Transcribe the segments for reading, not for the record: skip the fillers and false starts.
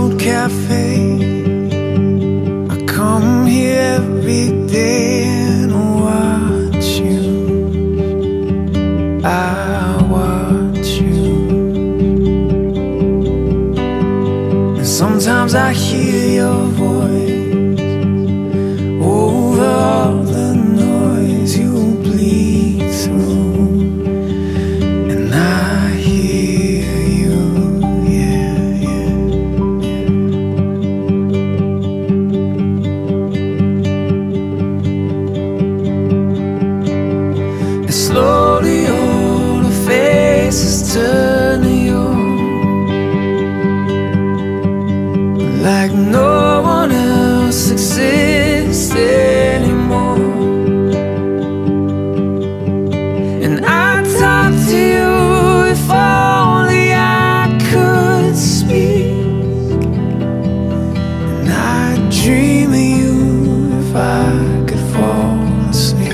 old cafe. I come here every day and watch you. I watch you. And sometimes I hear your voice over all the noise you bleed through. Slowly all the faces turn to you, like no one else exists anymore. And I talk to you, if only I could speak. And I dream of you if I could fall asleep.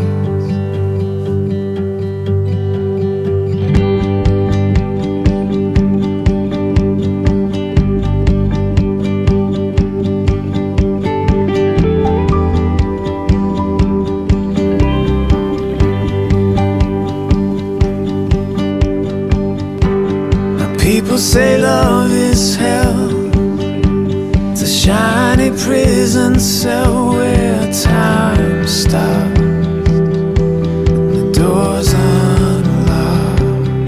People say love is hell. It's a shiny prison cell where time stops and the door's unlocked.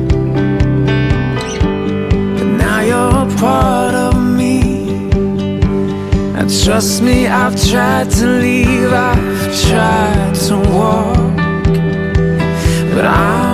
But now you're a part of me, and trust me, I've tried to leave, I've tried to walk, but